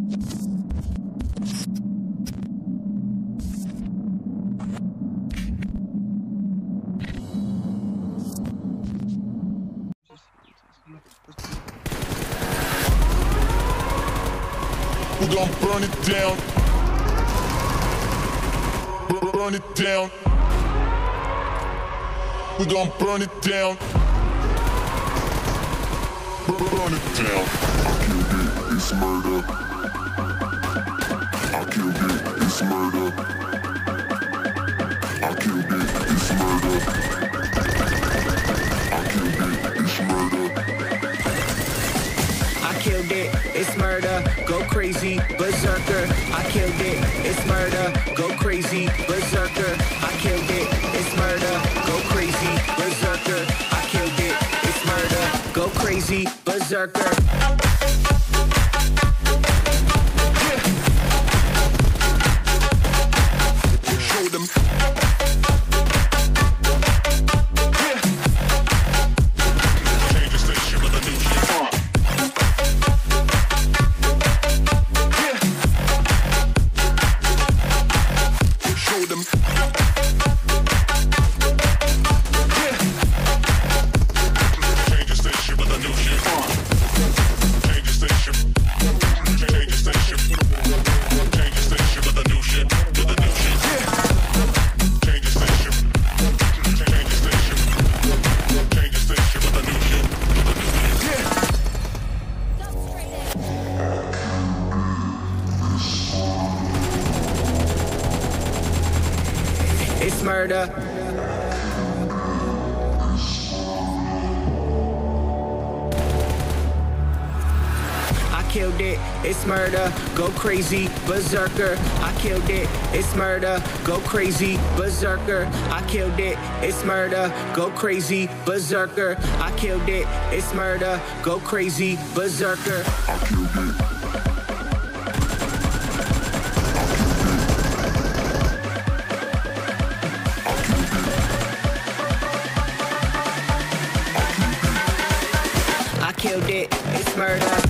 We're gonna burn it down. Burn it down. We're gonna burn it down. Burn it down. I killed it, it's murder. I killed it, it's murder. I killed it, it's murder. I killed it, it's murder. Go crazy, berserker. I killed it, it's murder. Go crazy, berserker. I killed it, it's murder. Go crazy, berserker. I killed it, it's murder. Go crazy, berserker. Show them. Change the station with a new shit. Show them. Change the station with a new shit. Change the station. Change the station. Change the station with a new shit. With a new shit. Change the station. Change the station. Change the station with a new shit. It's murder. I killed it, it's murder. Go crazy, berserker. I killed it, it's murder. Go crazy, berserker. I killed it, it's murder. Go crazy, berserker. I killed it, it's murder. Go crazy, berserker. I killed it. I killed it, it's murder.